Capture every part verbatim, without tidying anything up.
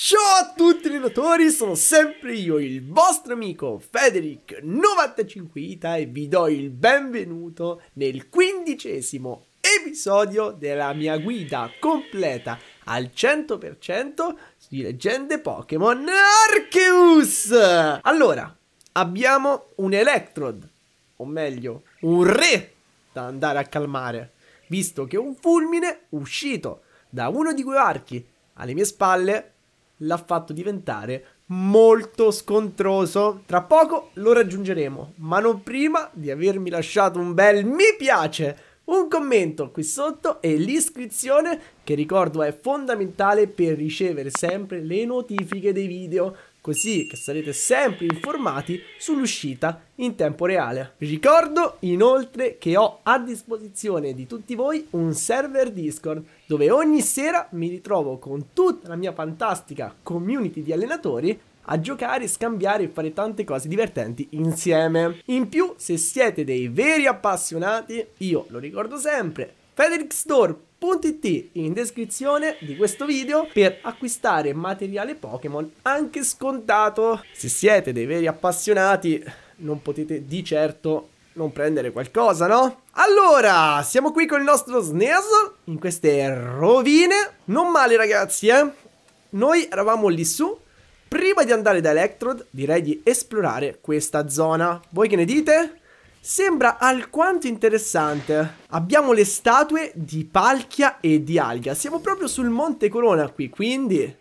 Ciao a tutti allenatori, sono sempre io, il vostro amico Federic novantacinque Ita e vi do il benvenuto nel quindicesimo episodio della mia guida completa al cento per cento di leggende Pokémon Arceus. Allora, abbiamo un Electrode, o meglio, un re da andare a calmare, visto che un fulmine uscito da uno di quei archi alle mie spalle l'ha fatto diventare molto scontroso. Tra poco lo raggiungeremo, ma non prima di avermi lasciato un bel mi piace, un commento qui sotto e l'iscrizione, che ricordo è fondamentale per ricevere sempre le notifiche dei video, così che sarete sempre informati sull'uscita in tempo reale. Vi ricordo inoltre che ho a disposizione di tutti voi un server Discord dove ogni sera mi ritrovo con tutta la mia fantastica community di allenatori a giocare, scambiare e fare tante cose divertenti insieme. In più, se siete dei veri appassionati, io lo ricordo sempre, Federic Store punto it in descrizione di questo video per acquistare materiale Pokémon anche scontato. Se siete dei veri appassionati non potete di certo non prendere qualcosa, no? Allora, siamo qui con il nostro Sneasel in queste rovine. Non male ragazzi, eh? Noi eravamo lì su. Prima di andare da Electrode direi di esplorare questa zona. Voi che ne dite? Sembra alquanto interessante. Abbiamo le statue di Palkia e di Alga. Siamo proprio sul Monte Corona qui, quindi...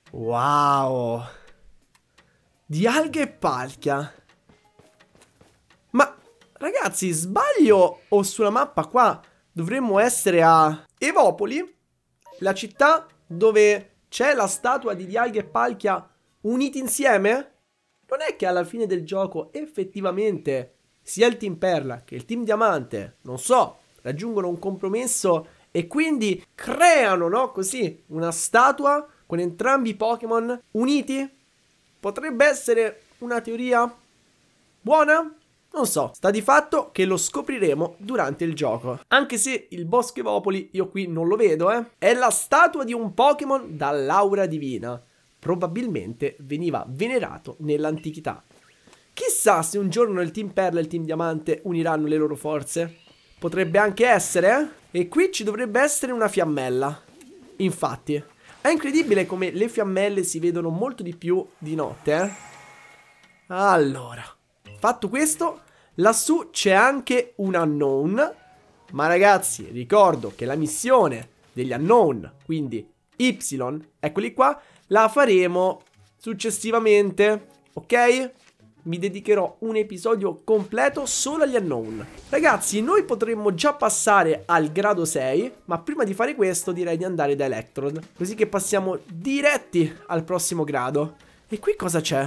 wow! Di Alga e Palkia. Ma, ragazzi, sbaglio o sulla mappa qua dovremmo essere a Evopoli? La città dove c'è la statua di Dialga e Palkia uniti insieme? Non è che alla fine del gioco effettivamente sia il Team Perla che il Team Diamante, non so, raggiungono un compromesso e quindi creano, no, così, una statua con entrambi i Pokémon uniti? Potrebbe essere una teoria buona? Non so, sta di fatto che lo scopriremo durante il gioco. Anche se il Bosco Evopoli io qui non lo vedo, eh. È la statua di un Pokémon dall'aura divina. Probabilmente veniva venerato nell'antichità. Chissà se un giorno il Team Perla e il Team Diamante uniranno le loro forze. Potrebbe anche essere, eh? E qui ci dovrebbe essere una fiammella. Infatti, è incredibile come le fiammelle si vedono molto di più di notte, eh? Allora, fatto questo, lassù c'è anche un Unknown. Ma ragazzi, ricordo che la missione degli Unknown, quindi Y, eccoli qua, la faremo successivamente, ok? Mi dedicherò un episodio completo solo agli Unknown. Ragazzi, noi potremmo già passare al grado sei, ma prima di fare questo direi di andare da Electrode, così che passiamo diretti al prossimo grado. E qui cosa c'è?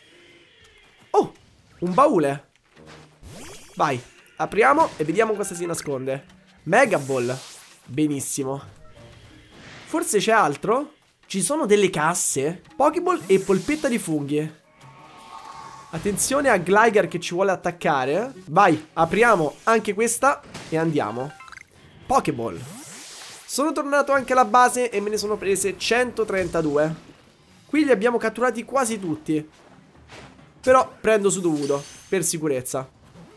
Oh, un baule. Vai, apriamo e vediamo cosa si nasconde. Mega Ball. Benissimo. Forse c'è altro? Ci sono delle casse, Pokéball e polpetta di funghi. Attenzione a Gligar che ci vuole attaccare. Vai, apriamo anche questa e andiamo. Pokéball. Sono tornato anche alla base e me ne sono prese centotrentadue. Qui li abbiamo catturati quasi tutti. Però prendo su dovuto, per sicurezza.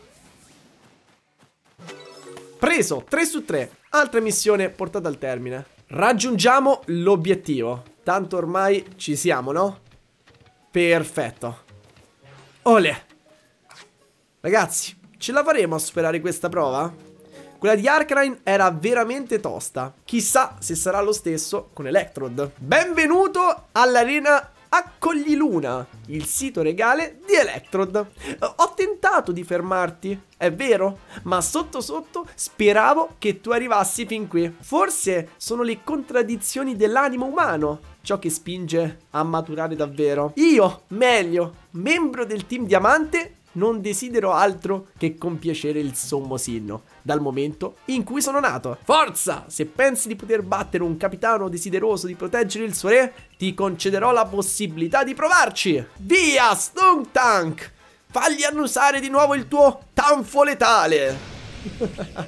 Preso, tre su tre. Altra missione portata al termine. Raggiungiamo l'obiettivo. Tanto ormai ci siamo, no? Perfetto. Olè. Ragazzi, ce la faremo a superare questa prova? Quella di Arcanine era veramente tosta. Chissà se sarà lo stesso con Electrode. Benvenuto all'arena Accogliluna, il sito regale di Electrode. Ho tentato di fermarti, è vero, ma sotto sotto speravo che tu arrivassi fin qui. Forse sono le contraddizioni dell'animo umano ciò che spinge a maturare davvero. Io, meglio, membro del Team Diamante, non desidero altro che compiacere il sommo Sinnoh dal momento in cui sono nato. Forza! Se pensi di poter battere un capitano desideroso di proteggere il suo re, ti concederò la possibilità di provarci. Via, Stuntank! Fagli annusare di nuovo il tuo tanfo letale.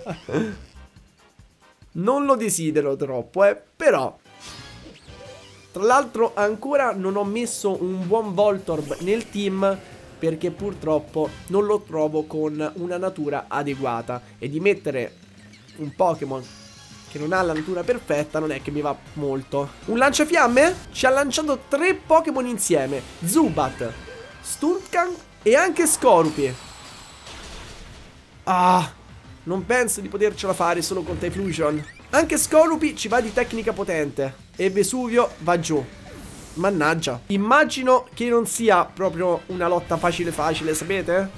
Non lo desidero troppo, eh, però Tra l'altro ancora non ho messo un buon Voltorb nel team, perché purtroppo non lo trovo con una natura adeguata. E di mettere un Pokémon che non ha la natura perfetta non è che mi va molto. Un lanciafiamme ci ha lanciato tre Pokémon insieme: Zubat, Stuntkang e anche Skorupi. Ah, non penso di potercela fare solo con Typhlosion. Anche Skorupi ci va di tecnica potente e Vesuvio va giù. Mannaggia. Immagino che non sia proprio una lotta facile facile, sapete?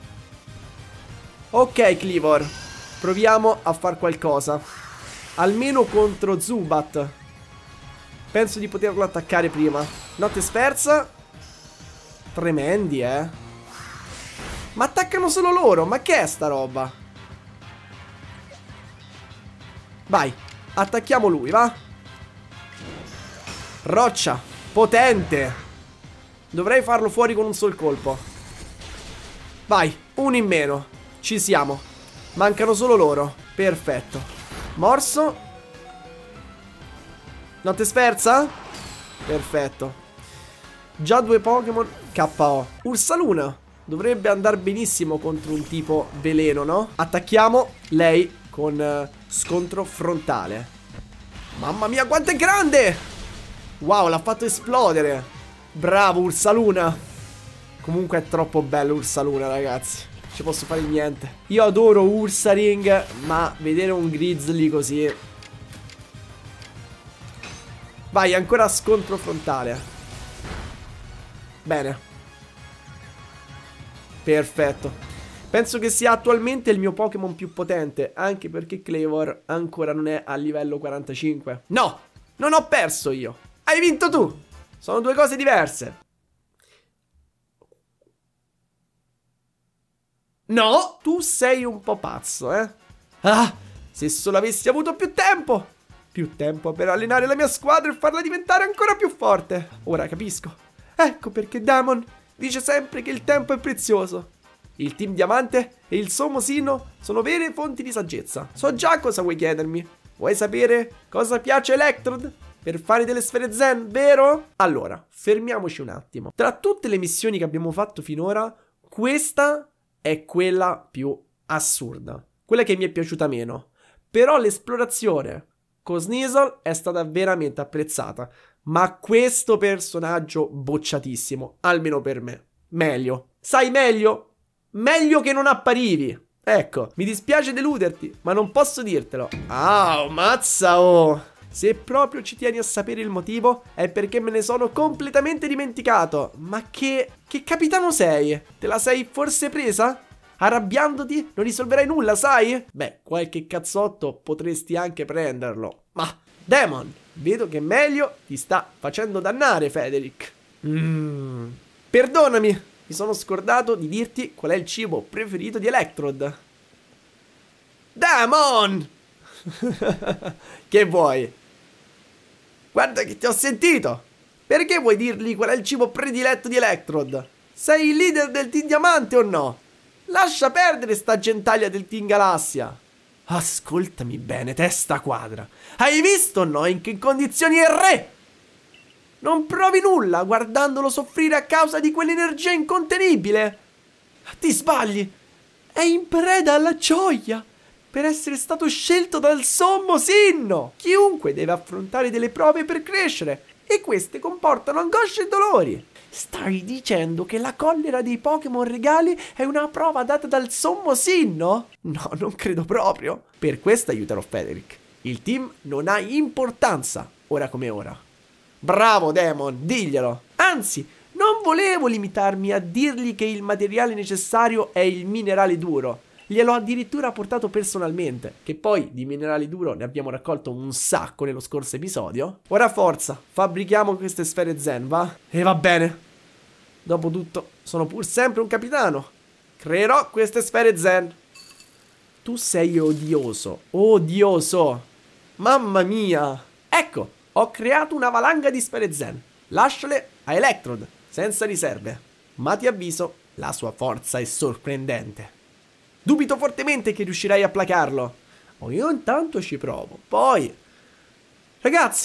Ok, Kleavor, proviamo a far qualcosa. Almeno contro Zubat. Penso di poterlo attaccare prima. Notte sferza. Tremendi, eh. Ma attaccano solo loro. Ma che è sta roba? Vai, attacchiamo lui, va. Roccia, potente. Dovrei farlo fuori con un sol colpo. Vai, uno in meno. Ci siamo. Mancano solo loro. Perfetto. Morso. Notte sferza. Perfetto. Già due Pokémon K O. Ursaluna dovrebbe andare benissimo contro un tipo veleno, no? Attacchiamo lei con uh, scontro frontale. Mamma mia quanto è grande. Wow, l'ha fatto esplodere. Bravo Ursaluna. Comunque è troppo bello Ursaluna, ragazzi. Non ci posso fare niente. Io adoro Ursaring, ma vedere un Grizzly così. Vai, ancora scontro frontale. Bene. Perfetto. Penso che sia attualmente il mio Pokémon più potente, anche perché Kleavor ancora non è a livello quarantacinque. No, non ho perso io. Hai vinto tu. Sono due cose diverse. No, tu sei un po' pazzo, eh. Ah, se solo avessi avuto più tempo. Più tempo per allenare la mia squadra e farla diventare ancora più forte. Ora capisco. Ecco perché Damon dice sempre che il tempo è prezioso. Il Team Diamante e il Sommo Sinnoh sono vere fonti di saggezza. So già cosa vuoi chiedermi. Vuoi sapere cosa piace a Electrode per fare delle sfere Zen, vero? Allora, fermiamoci un attimo. Tra tutte le missioni che abbiamo fatto finora, questa è quella più assurda, quella che mi è piaciuta meno. Però l'esplorazione con Sneasel è stata veramente apprezzata. Ma questo personaggio bocciatissimo, almeno per me. Meglio. Sai meglio? Meglio che non apparivi. Ecco, mi dispiace deluderti, ma non posso dirtelo. Ah, mazza oh. Se proprio ci tieni a sapere il motivo, è perché me ne sono completamente dimenticato. Ma che... che capitano sei? Te la sei forse presa? Arrabbiandoti non risolverai nulla, sai? Beh, qualche cazzotto potresti anche prenderlo. Ma, Damon, vedo che meglio ti sta facendo dannare, Frederick. Mmm... Perdonami, mi sono scordato di dirti qual è il cibo preferito di Electrode. Damon! Che vuoi? Guarda che ti ho sentito. Perché vuoi dirgli qual è il cibo prediletto di Electrode? Sei il leader del Team Diamante o no? Lascia perdere sta gentaglia del Team Galassia. Ascoltami bene, testa quadra. Hai visto o no in che condizioni è il re? Non provi nulla guardandolo soffrire a causa di quell'energia incontenibile. Ti sbagli. È in preda alla gioia per essere stato scelto dal Sommo Sinnoh. Chiunque deve affrontare delle prove per crescere, e queste comportano angosce e dolori. Stai dicendo che la collera dei Pokémon regali è una prova data dal Sommo Sinnoh? No, non credo proprio. Per questo aiuterò Frederick. Il team non ha importanza, ora come ora. Bravo Damon, diglielo. Anzi, non volevo limitarmi a dirgli che il materiale necessario è il minerale duro. Gliel'ho addirittura portato personalmente, che poi di minerale duro ne abbiamo raccolto un sacco nello scorso episodio. Ora forza, fabbrichiamo queste sfere Zen, va? E va bene. Dopotutto, sono pur sempre un capitano. Creerò queste sfere Zen. Tu sei odioso, odioso. Mamma mia. Ecco, ho creato una valanga di sfere Zen. Lasciale a Electrode, senza riserve. Ma ti avviso, la sua forza è sorprendente. Dubito fortemente che riuscirai a placarlo. Oh, io intanto ci provo. Poi, ragazzi,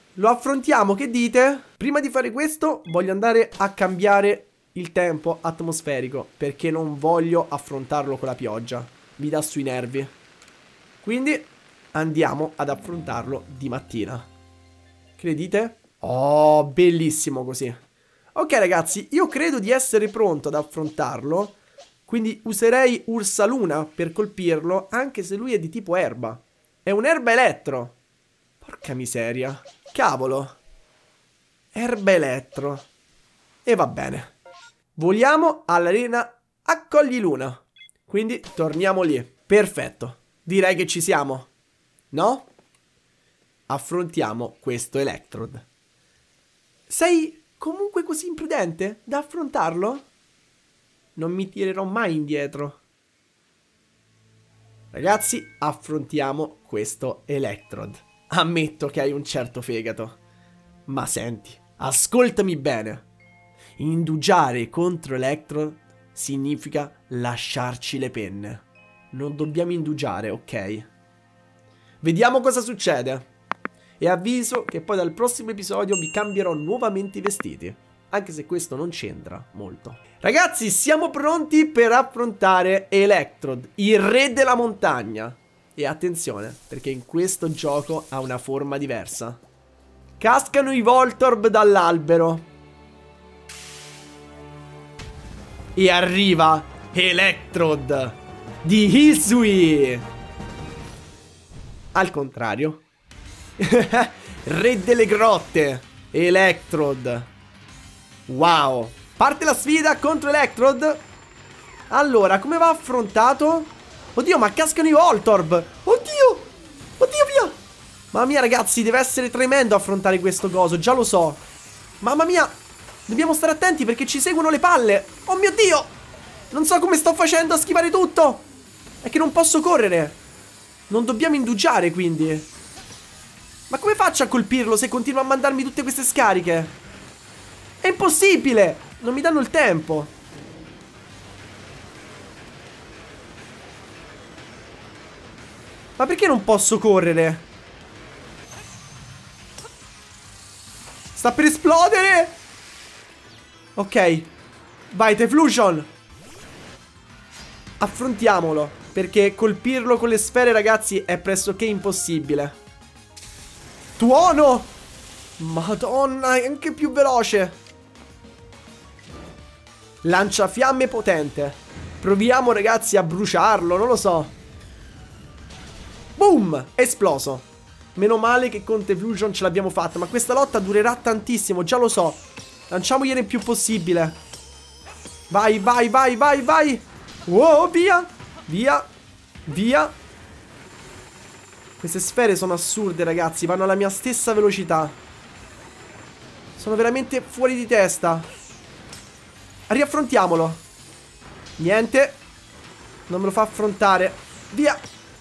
Lo affrontiamo, che dite? Prima di fare questo voglio andare a cambiare il tempo atmosferico, perché non voglio affrontarlo con la pioggia. Mi dà sui nervi. Quindi andiamo ad affrontarlo di mattina. Che ne dite? Oh, bellissimo così. Ok ragazzi, io credo di essere pronto ad affrontarlo. Quindi userei Ursaluna per colpirlo, anche se lui è di tipo erba. È un'erba elettro. Porca miseria. Cavolo. Erba elettro. E va bene. Voliamo all'arena Accogliluna. Quindi torniamo lì. Perfetto. Direi che ci siamo. No? Affrontiamo questo Electrode. Sei comunque così imprudente da affrontarlo? Non mi tirerò mai indietro. Ragazzi, affrontiamo questo Electrode. Ammetto che hai un certo fegato. Ma senti, ascoltami bene. Indugiare contro Electrode significa lasciarci le penne. Non dobbiamo indugiare, ok? Vediamo cosa succede. E avviso che poi dal prossimo episodio vi cambierò nuovamente i vestiti. Anche se questo non c'entra molto. Ragazzi, siamo pronti per affrontare Electrode, il re della montagna. E attenzione, perché in questo gioco ha una forma diversa. Cascano i Voltorb dall'albero. E arriva Electrode di Hisui. Al contrario. Re delle grotte, Electrode. Wow. Parte la sfida contro Electrode. Allora, come va affrontato? Oddio, ma cascano i Voltorb. Oddio. Oddio, via. Mamma mia, ragazzi, deve essere tremendo affrontare questo coso. Già lo so. Mamma mia. Dobbiamo stare attenti perché ci seguono le palle. Oh mio Dio. Non so come sto facendo a schivare tutto. È che non posso correre. Non dobbiamo indugiare, quindi. Ma come faccio a colpirlo se continua a mandarmi tutte queste scariche? È impossibile! Non mi danno il tempo. Ma perché non posso correre? Sta per esplodere! Ok. Vai, Typhlosion. Affrontiamolo. Perché colpirlo con le sfere, ragazzi, è pressoché impossibile. Tuono! Madonna, è anche più veloce. Lanciafiamme potente. Proviamo, ragazzi, a bruciarlo, non lo so. Boom! Esploso. Meno male che con Typhlosion ce l'abbiamo fatta. Ma questa lotta durerà tantissimo, già lo so. Lanciamogliene il più possibile. Vai, vai, vai, vai, vai. Wow, via. Via. Via. Queste sfere sono assurde, ragazzi. Vanno alla mia stessa velocità. Sono veramente fuori di testa. Riaffrontiamolo. Niente. Non me lo fa affrontare. Via.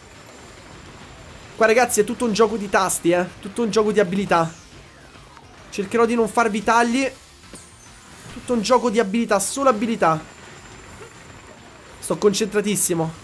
Qua, ragazzi, è tutto un gioco di tasti, eh. Tutto un gioco di abilità. Cercherò di non farvi tagli. Tutto un gioco di abilità. Solo abilità. Sto concentratissimo.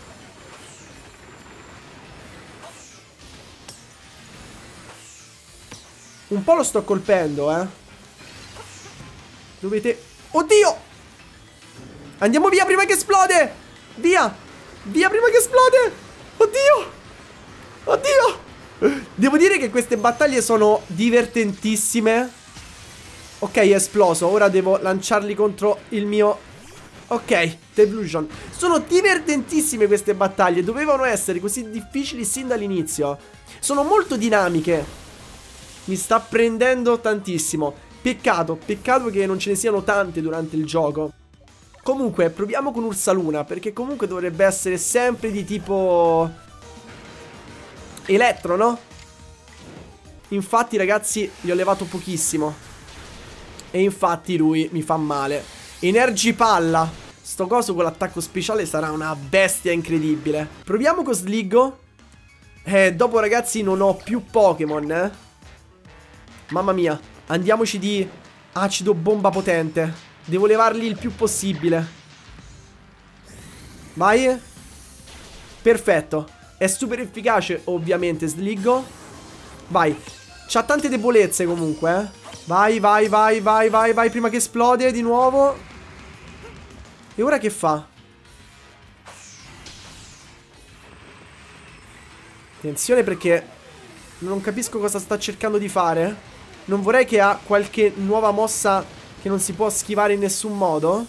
Un po' lo sto colpendo, eh. Dovete... Oddio! Andiamo via prima che esplode! Via! Via prima che esplode! Oddio! Oddio! Devo dire che queste battaglie sono divertentissime. Ok, è esploso. Ora devo lanciarli contro il mio... Ok, Typhlosion. Sono divertentissime queste battaglie. Dovevano essere così difficili sin dall'inizio. Sono molto dinamiche. Mi sta prendendo tantissimo. Peccato, peccato che non ce ne siano tante durante il gioco. Comunque, proviamo con Ursaluna, perché comunque dovrebbe essere sempre di tipo... elettro, no? Infatti, ragazzi, gli ho levato pochissimo. E infatti lui mi fa male. Energipalla. Sto coso con l'attacco speciale sarà una bestia incredibile. Proviamo con Sligo. Eh, dopo, ragazzi, non ho più Pokémon, eh. Mamma mia, andiamoci di acido bomba potente. Devo levarli il più possibile. Vai. Perfetto. È super efficace, ovviamente, Sligo. Vai. C'ha tante debolezze comunque, eh. Vai, vai, vai, vai, vai, vai, prima che esplode di nuovo. E ora che fa? Attenzione perché non capisco cosa sta cercando di fare. Non vorrei che ha qualche nuova mossa che non si può schivare in nessun modo.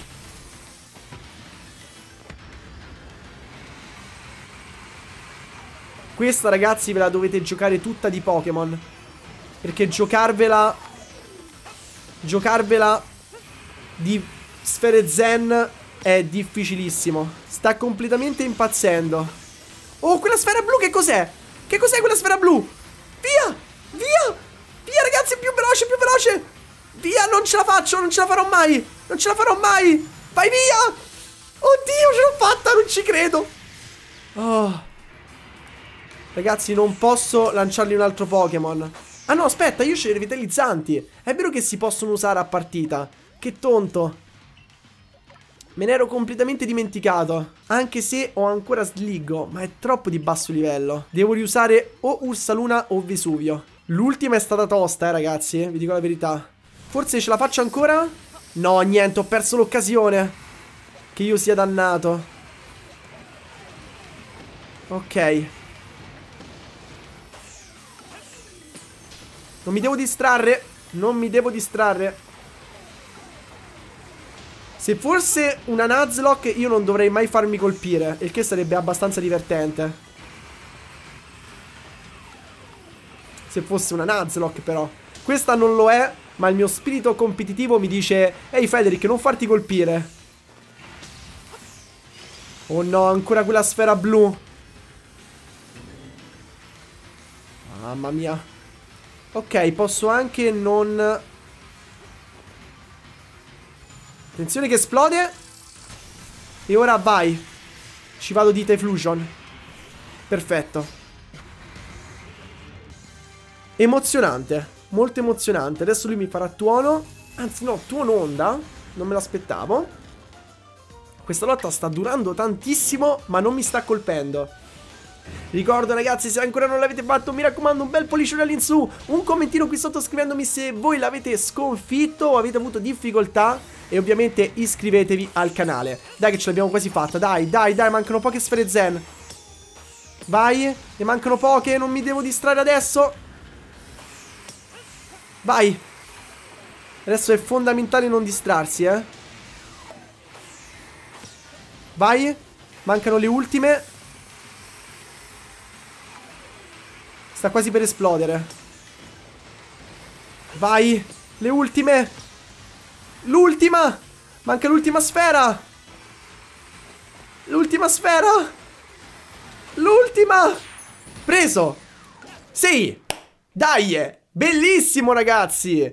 Questa, ragazzi, ve la dovete giocare tutta di Pokémon. Perché giocarvela Giocarvela di Sfere Zen è difficilissimo. Sta completamente impazzendo. Oh, quella sfera blu che cos'è? Che cos'è quella sfera blu? Via! Via! Via, ragazzi, più veloce, più veloce! Via, non ce la faccio, non ce la farò mai! Non ce la farò mai! Vai via! Oddio, ce l'ho fatta, non ci credo! Oh. Ragazzi, non posso lanciargli un altro Pokémon. Ah no, aspetta, io c'ho i rivitalizzanti. È vero che si possono usare a partita. Che tonto. Me ne ero completamente dimenticato. Anche se ho ancora Sligo, ma è troppo di basso livello. Devo riusare o Ursaluna o Vesuvio. L'ultima è stata tosta, eh ragazzi, vi dico la verità. Forse ce la faccio ancora? No, niente, ho perso l'occasione. Che io sia dannato. Ok. Non mi devo distrarre. Non mi devo distrarre. Se fosse una Nuzlocke io non dovrei mai farmi colpire, il che sarebbe abbastanza divertente. Se fosse una Nuzlocke però. Questa non lo è, ma il mio spirito competitivo mi dice: ehi Federic, non farti colpire. Oh no, ancora quella sfera blu. Mamma mia. Ok, posso anche non... Attenzione che esplode. E ora vai. Ci vado di Typhlosion. Perfetto. Emozionante. Molto emozionante. Adesso lui mi farà tuono. Anzi no, tuono onda. Non me l'aspettavo. Questa lotta sta durando tantissimo, ma non mi sta colpendo. Ricordo, ragazzi, se ancora non l'avete fatto, mi raccomando, un bel pollicione all'insù, un commentino qui sotto scrivendomi se voi l'avete sconfitto o avete avuto difficoltà. E ovviamente iscrivetevi al canale. Dai che ce l'abbiamo quasi fatta. Dai, dai, dai, mancano poche sfere zen. Vai, ne mancano poche. Non mi devo distrarre adesso. Vai. Adesso è fondamentale non distrarsi, eh. Vai. Mancano le ultime. Sta quasi per esplodere. Vai. Le ultime. L'ultima! Manca l'ultima sfera! L'ultima sfera! L'ultima! Preso! Sì! Dai! Bellissimo, ragazzi!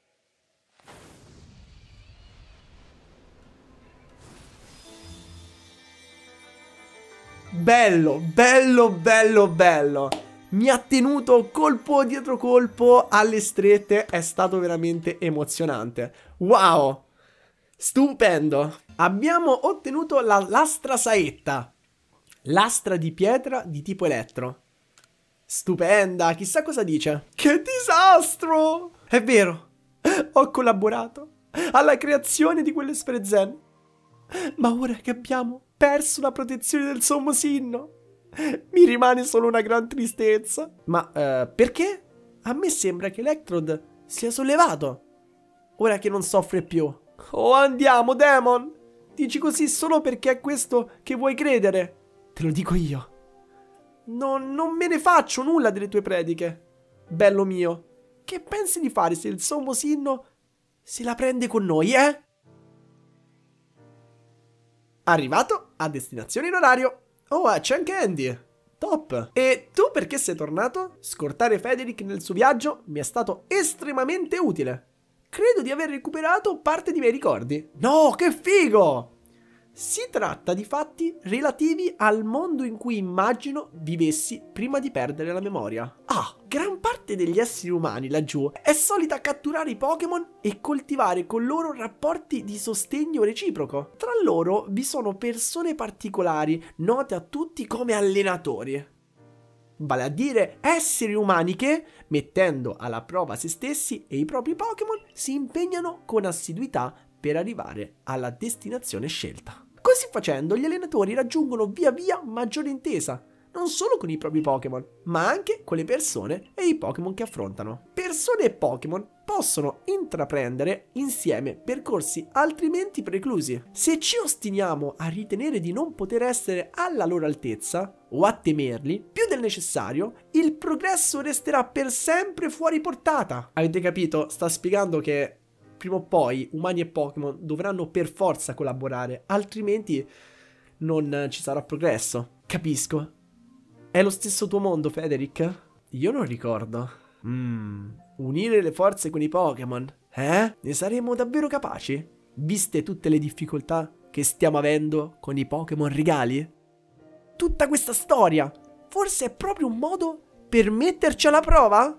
Bello, bello, bello, bello! Mi ha tenuto colpo dietro colpo alle strette, è stato veramente emozionante. Wow! Stupendo! Abbiamo ottenuto la lastra saetta, lastra di pietra di tipo elettro. Stupenda, chissà cosa dice. Che disastro! È vero, ho collaborato alla creazione di quelle sfere zen, ma ora che abbiamo perso la protezione del sommo sinno, mi rimane solo una gran tristezza. Ma uh, perché? A me sembra che Electrode sia sollevato ora che non soffre più. Oh, andiamo, Demon! Dici così solo perché è questo che vuoi credere. Te lo dico io. Non, non me ne faccio nulla delle tue prediche. Bello mio, che pensi di fare se il sommo sinno se la prende con noi, eh? Arrivato a destinazione in orario. Oh, c'è anche Andy. Top. E tu perché sei tornato? Scortare Federic nel suo viaggio mi è stato estremamente utile. Credo di aver recuperato parte dei miei ricordi. No, che figo! Si tratta di fatti relativi al mondo in cui immagino vivessi prima di perdere la memoria. Ah, gran parte degli esseri umani laggiù è solita catturare i Pokémon e coltivare con loro rapporti di sostegno reciproco. Tra loro vi sono persone particolari, note a tutti come allenatori. vale a dire esseri umani che, mettendo alla prova se stessi e i propri Pokémon, si impegnano con assiduità per arrivare alla destinazione scelta. Così facendo, gli allenatori raggiungono via via maggiore intesa, non solo con i propri Pokémon, ma anche con le persone e i Pokémon che affrontano. Persone e Pokémon possono intraprendere insieme percorsi altrimenti preclusi. Se ci ostiniamo a ritenere di non poter essere alla loro altezza o a temerli più del necessario, il progresso resterà per sempre fuori portata. Avete capito? Sta spiegando che prima o poi umani e Pokémon dovranno per forza collaborare, altrimenti non ci sarà progresso. Capisco. È lo stesso tuo mondo, Frederick? Io non ricordo. Mmm, unire le forze con i Pokémon? Eh? Ne saremo davvero capaci? Viste tutte le difficoltà che stiamo avendo con i Pokémon regali? Tutta questa storia, forse è proprio un modo per metterci alla prova?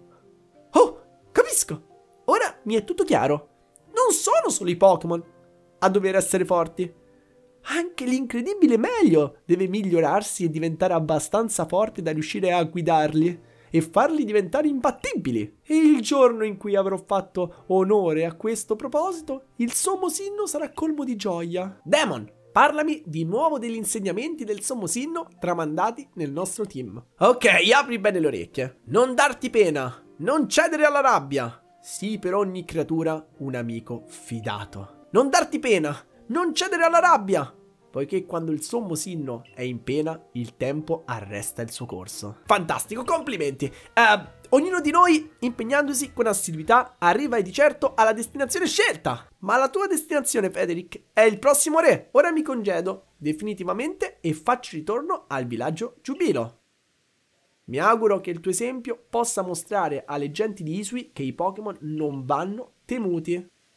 Oh, capisco! Ora mi è tutto chiaro. Non sono solo i Pokémon a dover essere forti. Anche l'incredibile meglio deve migliorarsi e diventare abbastanza forte da riuscire a guidarli e farli diventare imbattibili. E il giorno in cui avrò fatto onore a questo proposito, il sommo sinno sarà colmo di gioia. Demon, parlami di nuovo degli insegnamenti del sommo sinno tramandati nel nostro team. Ok, apri bene le orecchie. Non darti pena, non cedere alla rabbia. Sii per ogni creatura un amico fidato. Non darti pena, non cedere alla rabbia, poiché quando il sommo sinno è in pena, il tempo arresta il suo corso. Fantastico, complimenti! Uh, ognuno di noi, impegnandosi con assiduità, arriva di certo alla destinazione scelta. Ma la tua destinazione, Frederick, è il prossimo re. Ora mi congedo definitivamente e faccio ritorno al villaggio Giubilo. Mi auguro che il tuo esempio possa mostrare alle genti di Hisui che i Pokémon non vanno temuti.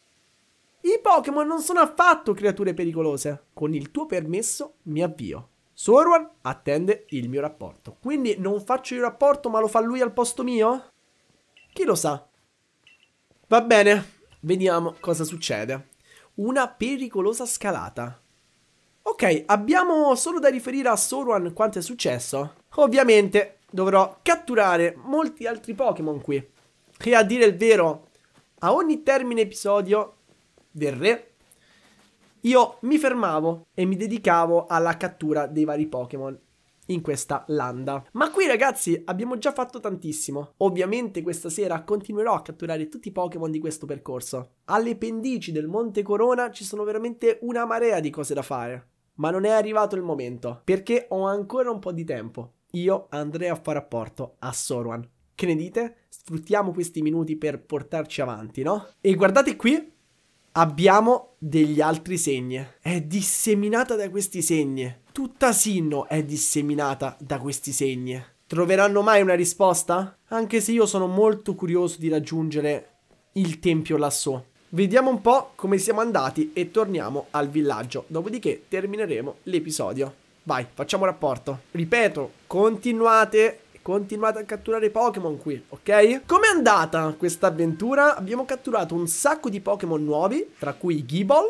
I Pokémon non sono affatto creature pericolose. Con il tuo permesso mi avvio. Sorwan attende il mio rapporto. Quindi non faccio il rapporto ma lo fa lui al posto mio? Chi lo sa? Va bene, vediamo cosa succede. Una pericolosa scalata. Ok, abbiamo solo da riferire a Sorwan quanto è successo. Ovviamente dovrò catturare molti altri Pokémon qui. E a dire il vero, a ogni termine episodio del re, io mi fermavo e mi dedicavo alla cattura dei vari Pokémon in questa landa. Ma qui ragazzi abbiamo già fatto tantissimo. Ovviamente questa sera continuerò a catturare tutti i Pokémon di questo percorso. Alle pendici del Monte Corona ci sono veramente una marea di cose da fare. Ma non è arrivato il momento, perché ho ancora un po' di tempo. Io andrei a fare rapporto a Sorwan. Che ne dite? Sfruttiamo questi minuti per portarci avanti, no? E guardate qui, abbiamo degli altri segni. È disseminata da questi segni. Tutta Sinnoh è disseminata da questi segni. Troveranno mai una risposta? Anche se io sono molto curioso di raggiungere il tempio lassù. Vediamo un po' come siamo andati e torniamo al villaggio. Dopodiché termineremo l'episodio. Vai, facciamo rapporto. Ripeto, continuate, continuate a catturare Pokémon qui, ok? Com'è andata questa avventura? Abbiamo catturato un sacco di Pokémon nuovi, tra cui Gible,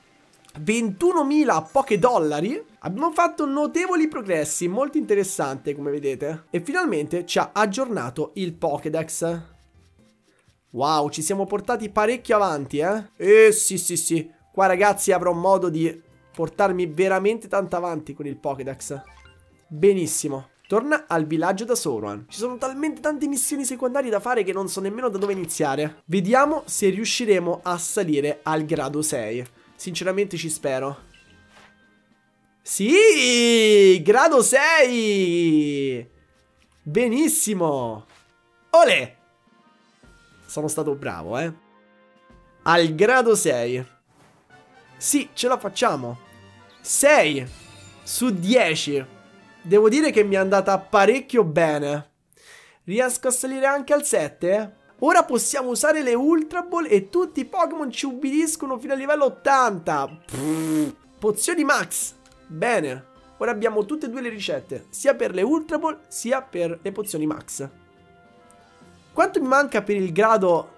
ventunomila Pokédollari. Abbiamo fatto notevoli progressi, molto interessante come vedete. E finalmente ci ha aggiornato il Pokédex. Wow, ci siamo portati parecchio avanti, eh? Eh sì sì sì, qua ragazzi avrò modo di portarmi veramente tanto avanti con il Pokédex. Benissimo. Torna al villaggio da Sorwan. Ci sono talmente tante missioni secondarie da fare che non so nemmeno da dove iniziare. Vediamo se riusciremo a salire al grado sei. Sinceramente ci spero. Sì! Grado sei! Benissimo! Olè! Sono stato bravo, eh. Al grado sei. Sì, ce la facciamo. sei su dieci. Devo dire che mi è andata parecchio bene. Riesco a salire anche al sette? Ora possiamo usare le Ultra Ball e tutti i Pokémon ci ubbidiscono fino a livello ottanta. Pff, pozioni max. Bene. Ora abbiamo tutte e due le ricette, sia per le Ultra Ball sia per le pozioni max. Quanto mi manca per il grado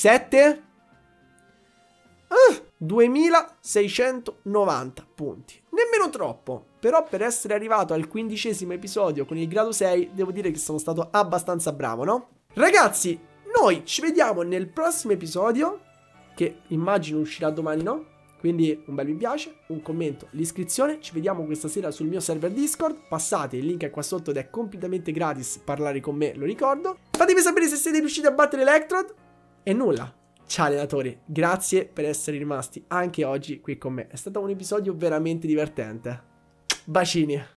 sette? Ah, duemilaseicentonovanta punti. nemmeno troppo. Però per essere arrivato al quindicesimo episodio con il grado sei, devo dire che sono stato abbastanza bravo, no? Ragazzi, noi ci vediamo nel prossimo episodio, che immagino uscirà domani, no? Quindi un bel mi piace, un commento, l'iscrizione. Ci vediamo questa sera sul mio server Discord. Passate, il link è qua sotto ed è completamente gratis parlare con me, lo ricordo. Fatemi sapere se siete riusciti a battere Electrode. E nulla. Ciao allenatori, grazie per essere rimasti anche oggi qui con me. È stato un episodio veramente divertente. Bacini.